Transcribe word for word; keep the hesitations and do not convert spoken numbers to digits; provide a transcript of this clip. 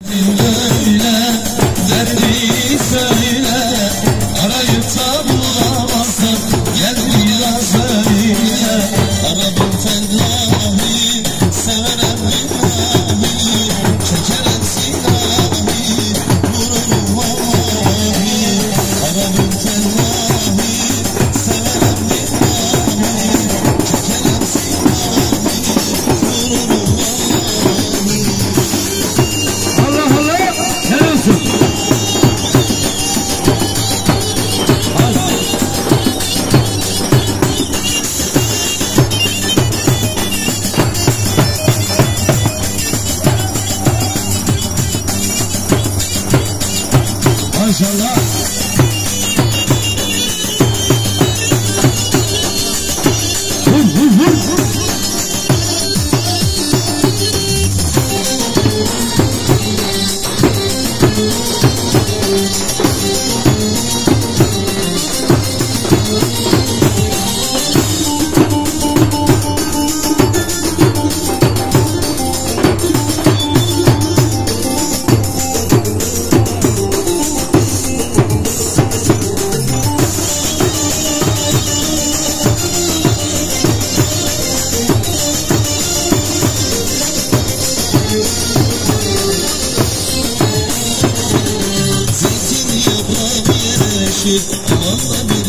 Öyle derdi söyle, arayıp da bulamazsın, gel biraz söyle. Aradım fellahi, severem billahi, çekerem silahi, vururum vallahi. Aradım fellahi, severem billahi, çekerem silahi, vururum vallahi. Allah Allah, helal olsun. Maşallah. Vur vur vur. Zeytin yaprağı yeşil, aman da bir